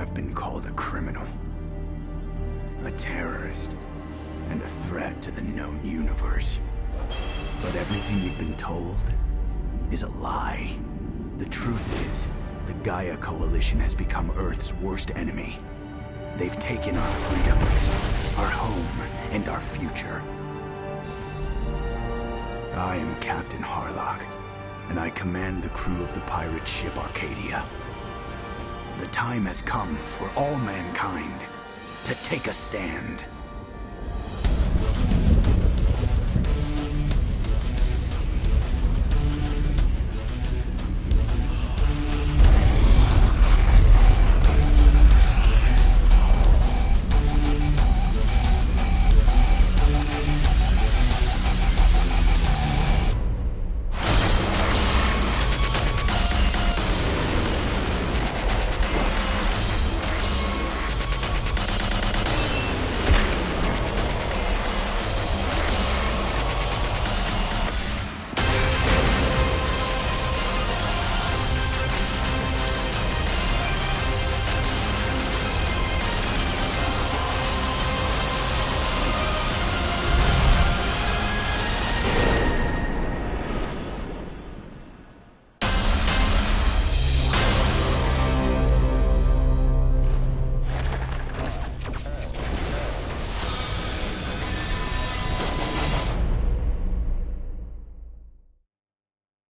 have been called a criminal, a terrorist, and a threat to the known universe. But everything you've been told is a lie. The truth is, the Gaia Coalition has become Earth's worst enemy. They've taken our freedom, our home, and our future. I am Captain Harlock, and I command the crew of the pirate ship Arcadia. The time has come for all mankind to take a stand.